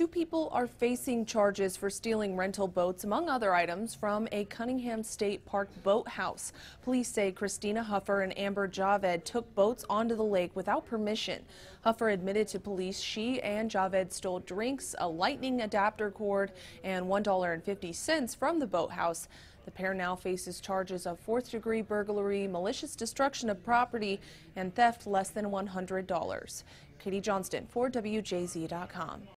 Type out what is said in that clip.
Two people are facing charges for stealing rental boats, among other items, from a Cunningham State Park boathouse. Police say Christina Huffer and Amber Javed took boats onto the lake without permission. Huffer admitted to police she and Javed stole drinks, a lightning adapter cord, and $1.50 from the boathouse. The pair now faces charges of fourth-degree burglary, malicious destruction of property, and theft less than $100. Katie Johnston for WJZ.com.